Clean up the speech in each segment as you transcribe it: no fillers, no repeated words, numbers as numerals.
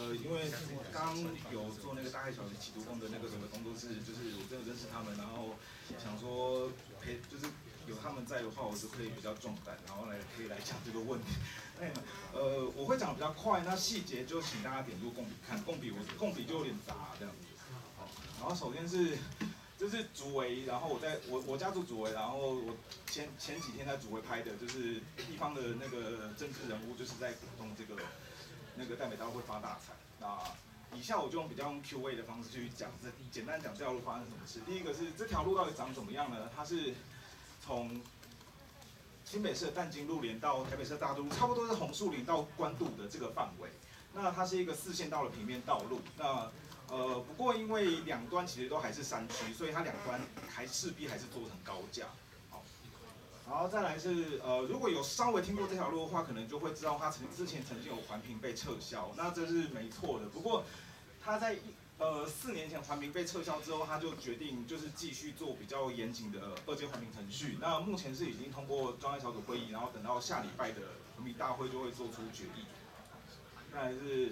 因为刚有做那个大海小的启读工的那个什么工作室，就是我真的认识他们，然后想说就是有他们在的话，我就可以比较壮胆，然后可以来讲这个问题。我会讲的比较快，那细节就请大家点入共笔看，共笔就有点杂这样子。好，然后首先是。这是竹围，然后我家住竹围，然后我前几天在竹围拍的，就是地方的那个政治人物，就是在鼓动这个那个淡北大会发大财。那以下我就用 Q&A 的方式去讲，简单讲这条路发生什么事。第一个是这条路到底长怎么样呢？它是从新北市的淡金路连到台北市的大都路，差不多是红树林到关渡的这个范围。那它是一个4线道的平面道路。那不过因为两端其实都还是山区，所以它两端势必还是做成高架。好，然后再来是如果有稍微听过这条路的话，可能就会知道它之前曾经有环评被撤销，那这是没错的。不过它在4年前环评被撤销之后，他就决定就是继续做比较严谨的2阶环评程序。那目前是已经通过专案小组会议，然后等到下礼拜的环评大会就会做出决议。再来是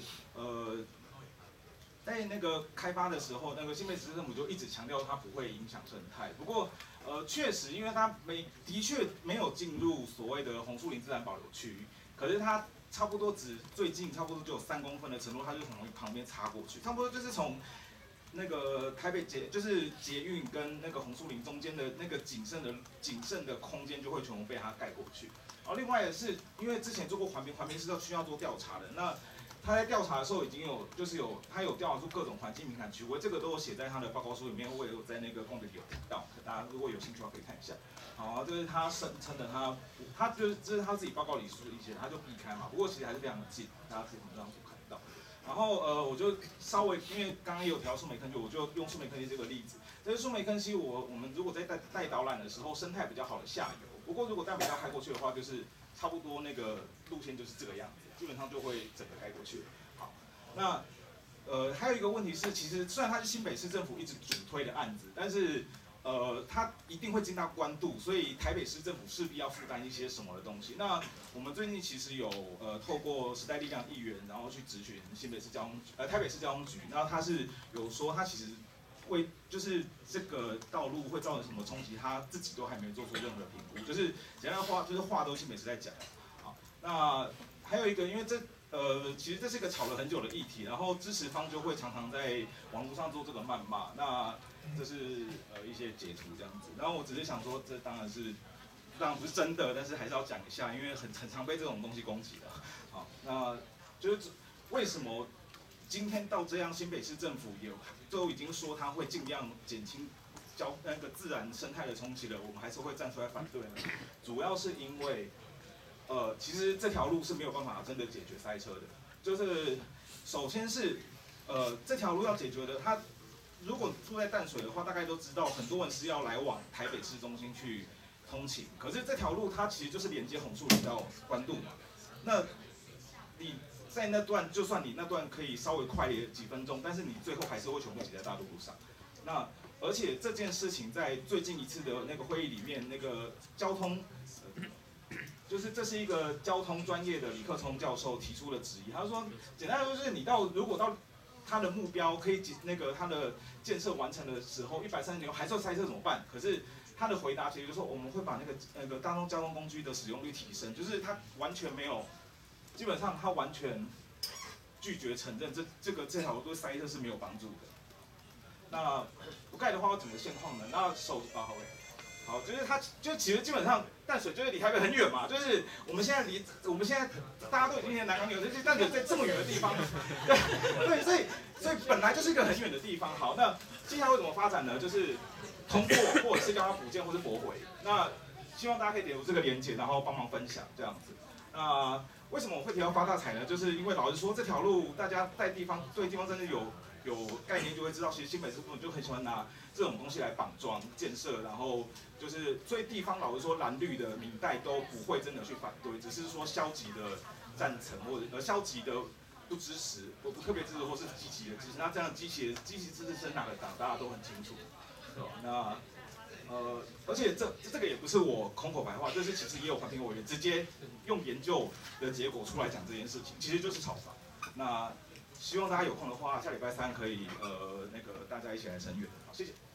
在那个开发的时候，那个新北市政府就一直强调它不会影响生态。不过，确实，因为它的确没有进入所谓的红树林自然保留区，可是它差不多最近差不多就有3公分的承诺，它就从旁边插过去，差不多就是从那个台北就是捷运跟那个红树林中间的那个仅剩的空间就会全部被它盖过去。然后另外也是因为之前做过环评是需要做调查的，那他在调查的时候已经他有调查出各种环境敏感区，这个都有写在他的报告书里面，我也有在那个共笔有提到，大家如果有兴趣的话可以看一下。好，这是他声称的他就是这是他自己报告里说的一些，他就避开嘛，不过其实还是非常的近，大家可以从这张图看到。然后我就稍微因为刚刚也有提到树莓坑溪，我就用树莓坑溪这个例子。这是树莓坑溪，我们如果在带导览的时候，生态比较好的下游。不过如果淡北道开过去的话，就是差不多那个路线就是这个样子，基本上就会整个开过去。好，那还有一个问题是，其实虽然它是新北市政府一直主推的案子，但是它一定会进到关渡，所以台北市政府势必要负担一些什么的东西。那我们最近其实有透过时代力量议员，然后去质询台北市交通局，然后他是有说他其实就是这个道路会造成什么冲击，他自己都还没有做出任何评估，就是简单话就是话都新北市在讲。好，那还有一个，因为其实这是一个吵了很久的议题，然后支持方就会常常在网络上做这个谩骂，那这是一些截图这样子，然后我只是想说，这当然不是真的，但是还是要讲一下，因为很常被这种东西攻击的。好，那就是为什么今天到这样，新北市政府都已经说他会尽量减轻那个自然生态的冲击了，我们还是会站出来反对呢？主要是因为其实这条路是没有办法真的解决塞车的。就是首先是这条路要解决的，它如果住在淡水的话，大概都知道很多人是要来往台北市中心去通勤。可是这条路它其实就是连接红树林到关渡嘛。那你在那段，就算你那段可以稍微快几分钟，但是你最后还是会全部挤在大渡路上。那而且这件事情在最近一次的那个会议里面，那个交通。就是这是一个交通专业的李克聪教授提出的质疑。他说，简单来说就是你如果到他的目标可以他的建设完成的时候，130年还是要塞车怎么办？可是他的回答其实就是说，我们会把那个大众交通工具的使用率提升，就是他完全没有，基本上他完全拒绝承认这条路对塞车是没有帮助的。那不盖的话，要怎么现况呢？那好，就是其实基本上淡水就是离台北很远嘛，就是我们现在大家都已经在南港有，就是淡水在这么远的地方，对，所以本来就是一个很远的地方。好，那接下来会怎么发展呢？就是通过或者是叫它补建或是驳回。那希望大家可以点入这个连结，然后帮忙分享这样子。那为什么我会提到发大财呢？就是因为老实说，这条路大家对地方真的有概念，就会知道，其实新北市政府就很喜欢拿这种东西来绑桩建设，然后所以地方老实说蓝绿的民代都不会真的去反对，只是说消极的赞成或者消极的不支持，不特别支持或是积极的支持。那这样积极支持是哪个党，大家都很清楚。那而且这个也不是我空口白话，这是其实也有环评委员直接用研究的结果出来讲这件事情，其实就是炒房。那希望大家有空的话，下礼拜3可以那个大家一起来声援。好，谢谢。